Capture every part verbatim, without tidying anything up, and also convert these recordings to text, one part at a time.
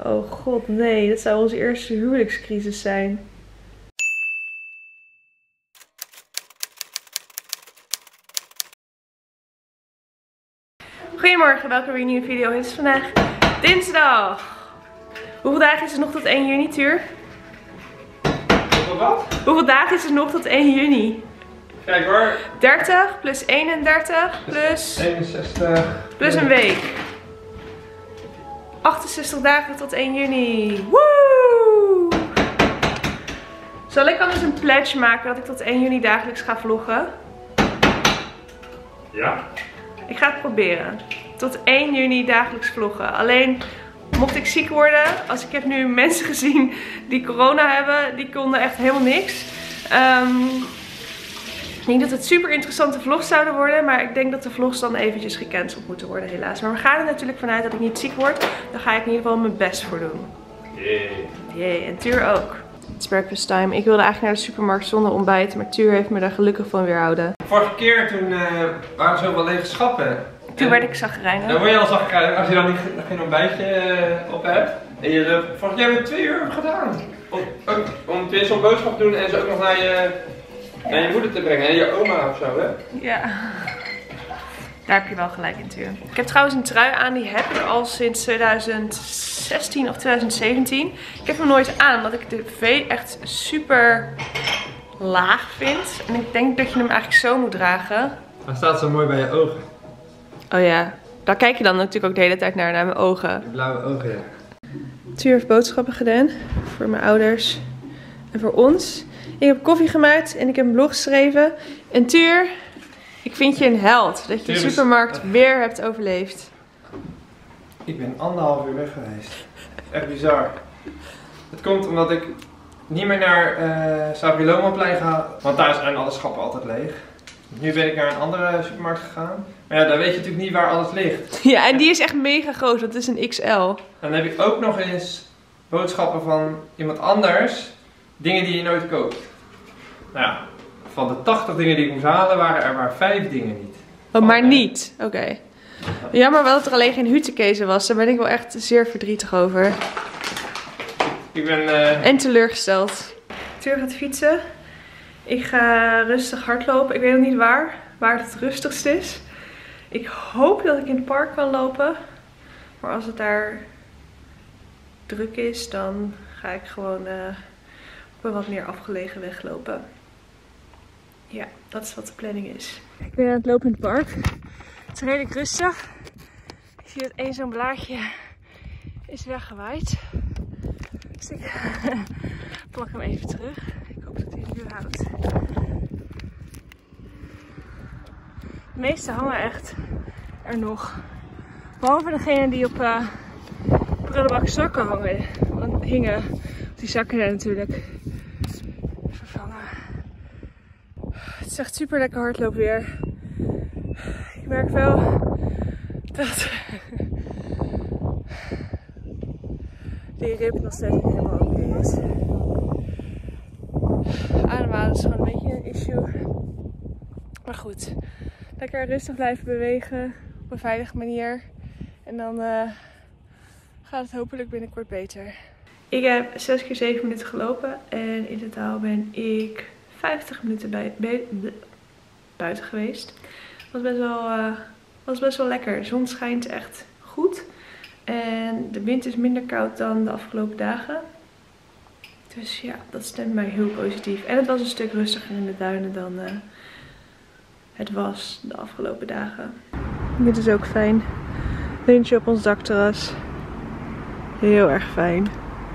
Oh god, nee. Dat zou onze eerste huwelijkscrisis zijn. Goedemorgen, welkom bij een nieuwe video. Het is vandaag dinsdag. Hoeveel dagen is het nog tot één juni, Tuur? Hoeveel wat? Hoeveel dagen is het nog tot één juni? Kijk hoor. dertig plus eenendertig plus... eenenzestig. Plus een week. achtenzestig dagen tot één juni. Woe! Zal ik anders een pledge maken dat ik tot één juni dagelijks ga vloggen? Ja. Ik ga het proberen. Tot één juni dagelijks vloggen. Alleen mocht ik ziek worden, als ik heb nu mensen gezien die corona hebben, die konden echt helemaal niks. Um, ik denk dat het super interessante vlogs zouden worden, maar ik denk dat de vlogs dan eventjes gecanceld moeten worden helaas. Maar we gaan er natuurlijk vanuit dat ik niet ziek word. Daar ga ik in ieder geval mijn best voor doen. Jee. Jee, en Tuur ook. Het is breakfast time. Ik wilde eigenlijk naar de supermarkt zonder ontbijt, maar Tuur heeft me daar gelukkig van weerhouden. Vorige keer toen uh, waren er zoveel lege schappen. Toen en werd ik zagrijnig. Dan word je al zagrijnig als je dan niet, geen ontbijtje uh, op hebt. En je uh, vorige keer hebben we twee uur gedaan. Om, ook, om twee zo'n boodschap te doen en ze ook nog naar je, naar je moeder te brengen. En je oma of zo, hè? Ja. Daar heb je wel gelijk in, Tuur. Ik heb trouwens een trui aan, die heb ik al sinds tweeduizend zestien of tweeduizend zeventien. Ik heb hem nooit aan, omdat ik de V echt super laag vind. En ik denk dat je hem eigenlijk zo moet dragen. Hij staat zo mooi bij je ogen. Oh ja, daar kijk je dan natuurlijk ook de hele tijd naar, naar mijn ogen. Die blauwe ogen, ja. Tuur heeft boodschappen gedaan voor mijn ouders en voor ons. Ik heb koffie gemaakt en ik heb een blog geschreven. En Tuur, ik vind je een held dat je de supermarkt weer hebt overleefd. Ik ben anderhalf uur weg geweest. Echt bizar. Het komt omdat ik niet meer naar uh, Sabrilomo-plein ga, want daar zijn alle schappen altijd leeg. Nu ben ik naar een andere supermarkt gegaan. Maar ja, daar weet je natuurlijk niet waar alles ligt. Ja, en die is echt mega groot, dat is een X L. En dan heb ik ook nog eens boodschappen van iemand anders. Dingen die je nooit koopt. Nou ja, van de tachtig dingen die ik moest halen waren er maar vijf dingen niet. Oh, maar niet? Oké. Okay. Jammer wel dat er alleen geen hutekezen was. Daar ben ik wel echt zeer verdrietig over. Ik ben... Uh... En teleurgesteld. Tuur gaat fietsen. Ik ga rustig hardlopen. Ik weet nog niet waar, waar het het rustigst is. Ik hoop dat ik in het park kan lopen. Maar als het daar druk is, dan ga ik gewoon uh, op een wat meer afgelegen weg lopen. Ja, dat is wat de planning is. Ik ben aan het lopen in het park. Het is redelijk rustig. Ik zie dat één zo'n blaadje is weggewaaid. Dus ik plak hem even terug. Ik hoop dat hij het nu houdt. De meeste hangen echt er nog. Behalve degene die op uh, prullenbak zakken hangen. Want hingen. Die zakken daar natuurlijk vervangen. Het is echt super lekker hardloop weer. Ik merk wel dat die rib nog steeds niet helemaal oké okay is. Ademhalen is gewoon een beetje een issue. Maar goed, lekker rustig blijven bewegen op een veilige manier. En dan uh, gaat het hopelijk binnenkort beter. Ik heb zes keer zeven minuten gelopen en in totaal ben ik vijftig minuten bij, bij, buiten geweest. Was best wel, uh, was best wel lekker. De zon schijnt echt goed. En de wind is minder koud dan de afgelopen dagen. Dus ja, dat stemt mij heel positief. En het was een stuk rustiger in de duinen dan uh, het was de afgelopen dagen. Dit is ook fijn. Lunchje op ons dakterras. Heel erg fijn.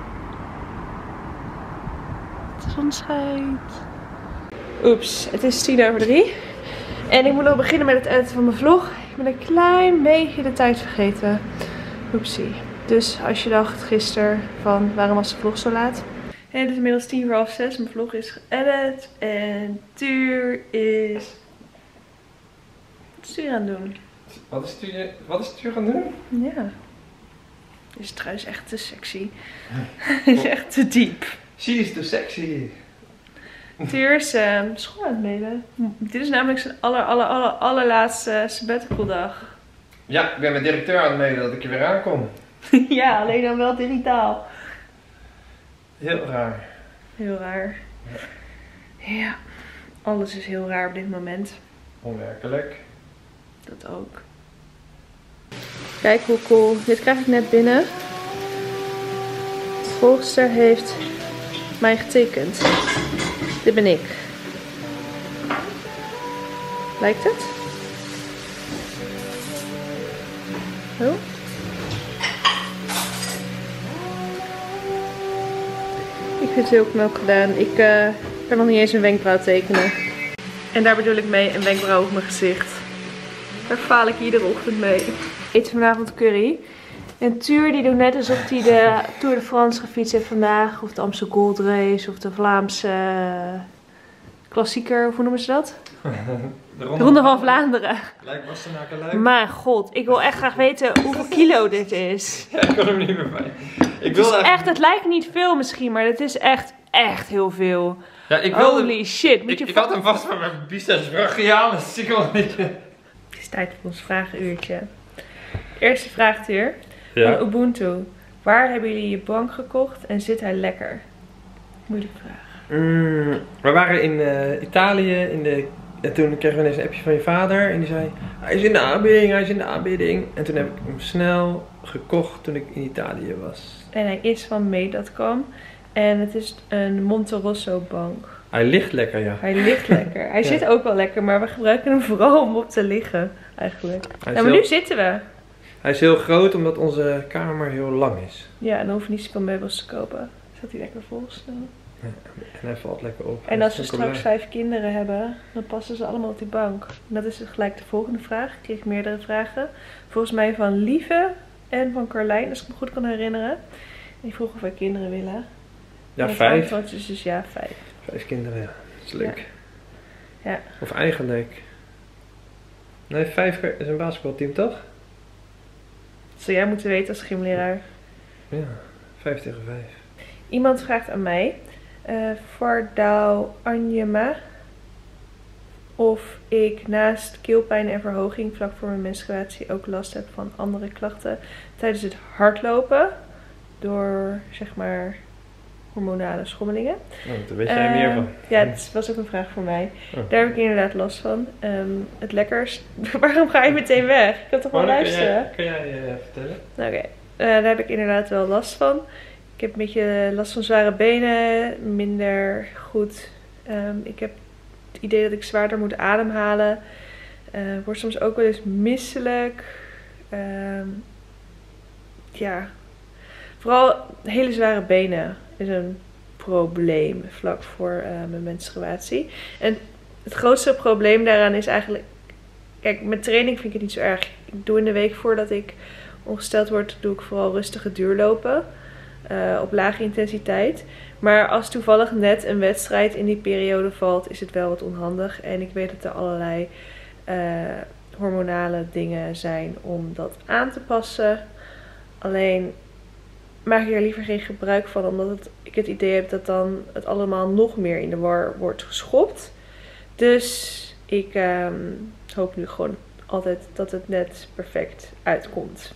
De zon schijnt. Oeps, het is tien over drie. En ik moet nog beginnen met het editen van mijn vlog. Ik ben een klein beetje de tijd vergeten. Oepsie. Dus als je dacht gisteren van waarom was de vlog zo laat? En het is inmiddels tien voor half zes. Mijn vlog is geëdit. En Tuur is... Wat is Tuur aan het doen? Wat is Tuur, wat is Tuur gaan doen? Ja. Deze trui is echt te sexy. Het is echt te diep. She is too sexy. Tuur is uh, school aan het mailen. Dit is namelijk zijn aller, aller, aller, allerlaatste sabbatical dag. Ja, ik ben met directeur aan het mailen dat ik er weer aankom. Ja, alleen dan wel digitaal. Heel raar. Heel raar. Ja. Ja, alles is heel raar op dit moment. Onwerkelijk. Dat ook. Kijk hoe cool. Dit krijg ik net binnen. De volgster heeft mij getekend. Dit ben ik. Lijkt het? Oh. Ik vind het heel knap gedaan. Ik uh, kan nog niet eens een wenkbrauw tekenen. En daar bedoel ik mee een wenkbrauw op mijn gezicht. Daar faal ik iedere ochtend mee. Ik eet vanavond curry. En Tuur die doet net alsof hij de Tour de France gefietst heeft vandaag. Of de Amstel Gold Race. Of de Vlaamse uh, klassieker. Hoe noemen ze dat? De Ronde, de Ronde van Vlaanderen. Lijkt Bastenaken leuk. Maar god, ik wil echt graag weten hoeveel kilo dit is. Ja, ik kan hem niet meer bij. Ik Het, is echt, het lijkt niet veel misschien, maar het is echt, echt heel veel. Ja, ik wilde, Holy shit. Moet ik, je ik had hem vast van mijn biceps brachiaal, dat zie ik wel niet. Het is tijd voor ons vragenuurtje. Eerste vraagtuur Ja. van Ubuntu. Waar hebben jullie je bank gekocht en zit hij lekker? Moeilijke vraag. Mm, we waren in uh, Italië in de, en toen kregen we ineens een appje van je vader en die zei hij is in de aanbieding, hij is in de aanbieding. En toen heb ik hem snel gekocht toen ik in Italië was. En hij is van Made punt com en het is een Monte Rosso bank. Hij ligt lekker, ja. Hij ligt lekker. Hij Ja. zit ook wel lekker, maar we gebruiken hem vooral om op te liggen eigenlijk. Hij is, Nou, maar heel, nu zitten we. hij is heel groot omdat onze kamer heel lang is. Ja, en dan hoef je niet zoveel meubels te kopen. Zat hij lekker vol snel. En hij valt lekker op. En als we Dat is straks probleem. vijf kinderen hebben, dan passen ze allemaal op die bank. En dat is gelijk de volgende vraag. Ik kreeg meerdere vragen. Volgens mij van Lieve en van Carlijn, als ik me goed kan herinneren. En die vroeg of wij kinderen willen. Ja, En het vijf. antwoord is dus ja, vijf. Vijf kinderen, ja. Dat is leuk. Ja. Ja. Of eigenlijk... Nee, vijf is een basketbalteam, toch? Dat zou jij moeten weten als gymleraar. Ja, vijf tegen vijf. Iemand vraagt aan mij, uh, Vardau Anjema, of ik naast keelpijn en verhoging vlak voor mijn menstruatie ook last heb van andere klachten tijdens het hardlopen. Door, zeg maar, hormonale schommelingen. Oh, daar weet jij uh, meer van. Ja, het was ook een vraag voor mij. Oh. Daar heb ik inderdaad last van. Um, het lekkers. Waarom ga je meteen weg? Ik kan toch wel oh, luisteren? Kun jij, kun jij uh, vertellen? Oké, okay. uh, daar heb ik inderdaad wel last van. Ik heb een beetje last van zware benen, minder goed. Um, ik heb het idee dat ik zwaarder moet ademhalen. Uh, word soms ook wel eens misselijk. Um, ja, vooral hele zware benen is een probleem vlak voor uh, mijn menstruatie. En het grootste probleem daaraan is eigenlijk... Kijk, met training vind ik het niet zo erg. Ik doe in de week voordat ik ongesteld word, doe ik vooral rustige duurlopen. Uh, op lage intensiteit. Maar als toevallig net een wedstrijd in die periode valt, is het wel wat onhandig. En ik weet dat er allerlei uh, hormonale dingen zijn om dat aan te passen. Alleen maak ik er liever geen gebruik van, omdat het, ik het idee heb dat dan het allemaal nog meer in de war wordt geschopt. Dus ik um, hoop nu gewoon altijd dat het net perfect uitkomt.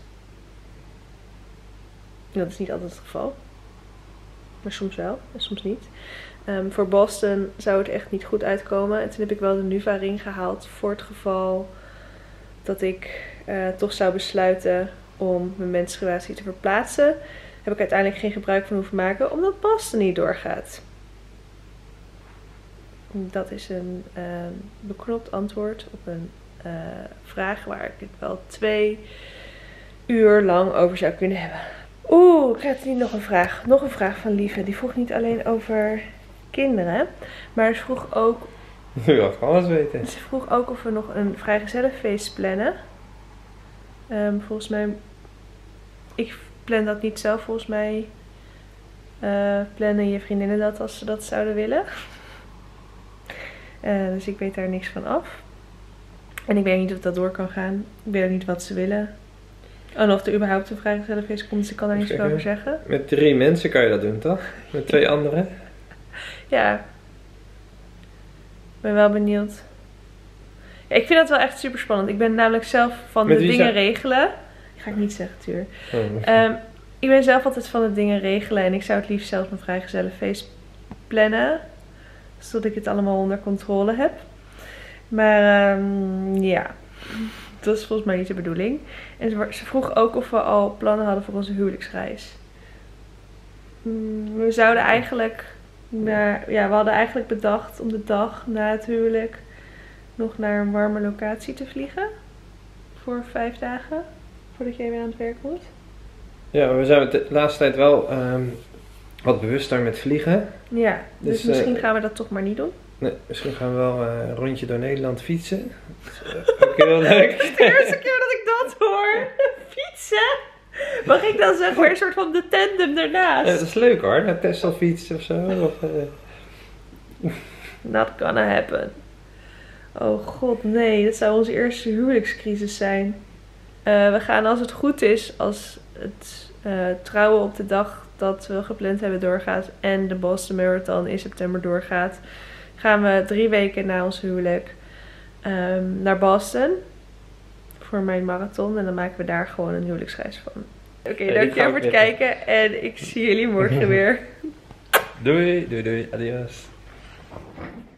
Dat is niet altijd het geval. Maar soms wel en soms niet. Um, voor Boston zou het echt niet goed uitkomen. En toen heb ik wel de Nuva-ring gehaald voor het geval dat ik uh, toch zou besluiten om mijn menstruatie te verplaatsen. Daar heb ik uiteindelijk geen gebruik van hoeven maken, omdat Boston niet doorgaat. Dat is een uh, beknopt antwoord op een uh, vraag waar ik het wel twee uur lang over zou kunnen hebben. Oeh, ik had niet nog een vraag. Nog een vraag van Lieve. Die vroeg niet alleen over kinderen, maar ze vroeg ook... Je wil alles weten. Ze vroeg ook of we nog een vrijgezellenfeest plannen. Um, volgens mij... Ik plan dat niet zelf. Volgens mij uh, plannen je vriendinnen dat als ze dat zouden willen. Uh, dus ik weet daar niks van af. En ik weet niet of dat door kan gaan. Ik weet ook niet wat ze willen. En of er überhaupt een vrijgezellenfeest komt, dus ik kan daar niet zoveel over zeggen. Met drie mensen kan je dat doen, toch? Met twee anderen? Ja. Ik ben wel benieuwd. Ja, ik vind dat wel echt super spannend. Ik ben namelijk zelf van met de dingen zou... regelen. Ga ik niet zeggen, Tuur. Oh. Um, ik ben zelf altijd van de dingen regelen. En ik zou het liefst zelf mijn vrijgezellenfeest plannen. Zodat ik het allemaal onder controle heb. Maar um, ja, dat is volgens mij niet de bedoeling. En ze, ze vroeg ook of we al plannen hadden voor onze huwelijksreis. Um, we zouden eigenlijk... Naar, ja, we hadden eigenlijk bedacht om de dag na het huwelijk nog naar een warme locatie te vliegen. Voor vijf dagen. Voordat jij weer aan het werk moet. Ja, we zijn de laatste tijd wel um, wat bewuster met vliegen. Ja, dus, dus misschien uh, gaan we dat toch maar niet doen. Nee, misschien gaan we wel uh, een rondje door Nederland fietsen. Dat is uh, ook heel leuk. Het is de eerste keer dat ik dat hoor. Fietsen? Mag ik dan zeggen, een soort van de tandem ernaast? Ja, dat is leuk hoor, naar Texel fietsen of zo. Of, uh... Not gonna happen. Oh god, nee. Dat zou onze eerste huwelijkscrisis zijn. Uh, we gaan als het goed is, als het uh, trouwen op de dag dat we gepland hebben doorgaat en de Boston Marathon in september doorgaat, gaan we drie weken na ons huwelijk um, naar Boston voor mijn marathon. En dan maken we daar gewoon een huwelijksreis van. Oké, okay, ja, dankjewel voor het kijken en ik zie jullie morgen weer. Doei, doei, doei, adios.